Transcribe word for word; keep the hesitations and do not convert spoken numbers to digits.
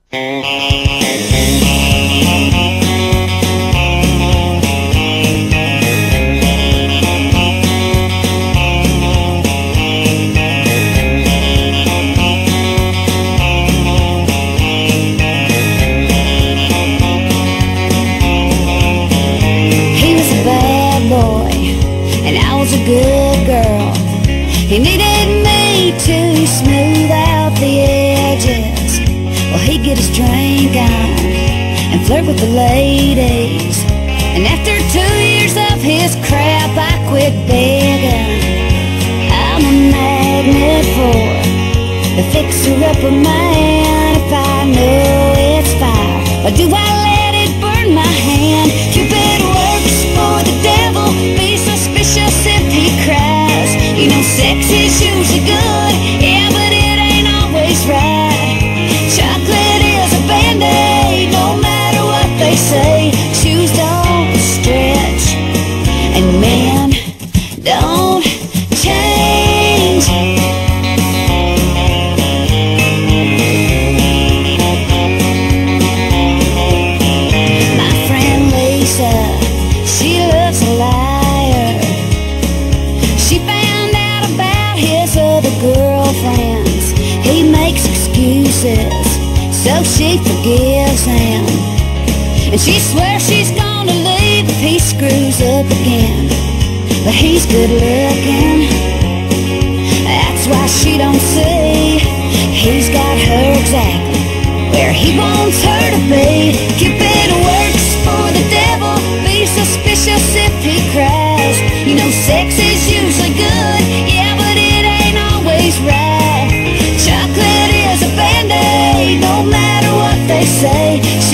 Good girl, he needed me to smooth out the edges. Well, he'd get his drink on and flirt with the ladies. And after two years of his crap, I quit begging. I'm a magnet for the fixer-upper man. If I know it's fire, or do I let it burn my hand? Cupid works for the devil, be suspicious if he cries. You know sex is usually good, yeah, but it ain't always right. Chocolate is a band-aid, no matter what they say. Shoes don't stretch, and men don't change. My friend Lisa, she loves a liar. She found out about his other girlfriends. He makes excuses, so she forgives him. And she swears she's gonna leave if he screws up again. But he's good looking, that's why she don't see. He's got her exactly where he wants her to be. Cupid works for the devil, be suspicious if he cries. You know sex is usually good, yeah, but it ain't always right. Chocolate is a band-aid, no matter what they say.